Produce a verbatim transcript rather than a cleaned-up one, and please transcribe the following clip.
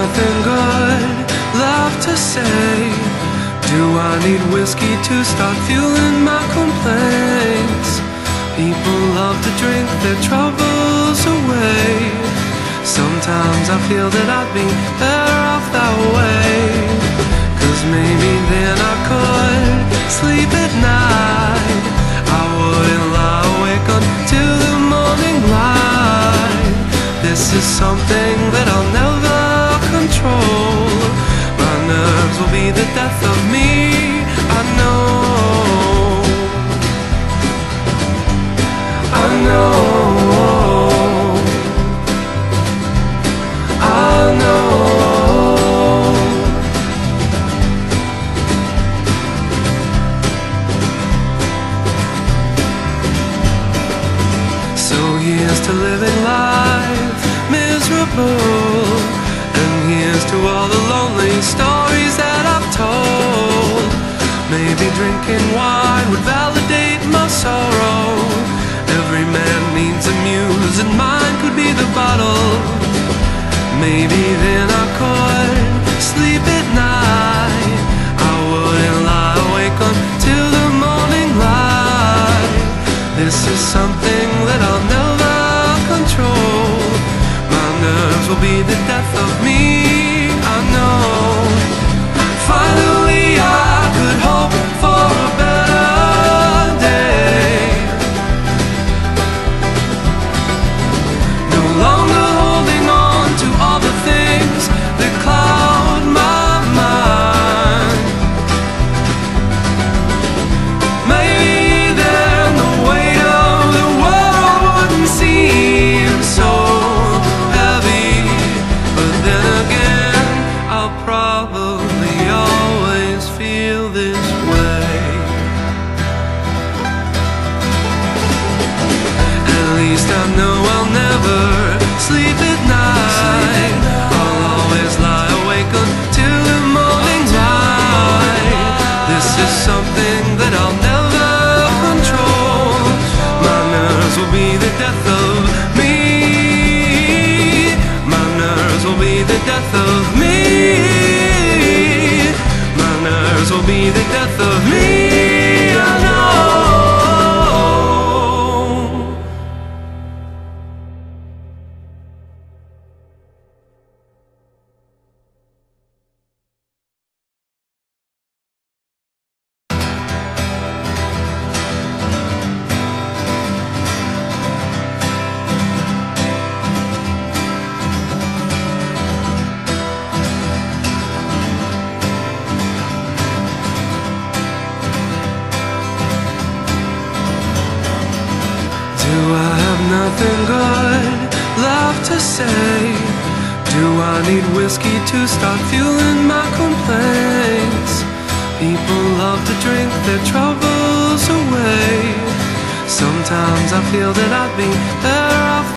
nothing good left to say? Do I need whiskey to start fueling my complaints? People love to drink their troubles away. Sometimes I feel that I'd be better off that way. Cause maybe then I could sleep at night. I wouldn't lie awake until the morning light. This is something that I'll never control. My nerves will be the death of me, I know. I know. I know. So here's to living life miserable, and here's to all the lonely stories that I've told. Maybe drinking wine would validate my sorrow. Every man needs a muse, and mine could be the bottle. Maybe then I could sleep at night. I wouldn't lie awake until the morning light. This is something that I'll never control. My nerves will be the death of me, I know. Finally I could hope for a better day. No longer holding on to all the things that cloud my mind. Maybe then the weight of the world wouldn't seem so heavy. But then again, I'll probably always feel this way. At least I know I'll never sleep at night. I'll always lie awake until the morning light. This is something that I'll never control. My nerves will be the death of me. My nerves will be the death of me. My nerves will be the death of me, I know. Do I have nothing good left to say? Do I need whiskey to start fueling my complaints? People love to drink their troubles away. Sometimes I feel that I'd be better off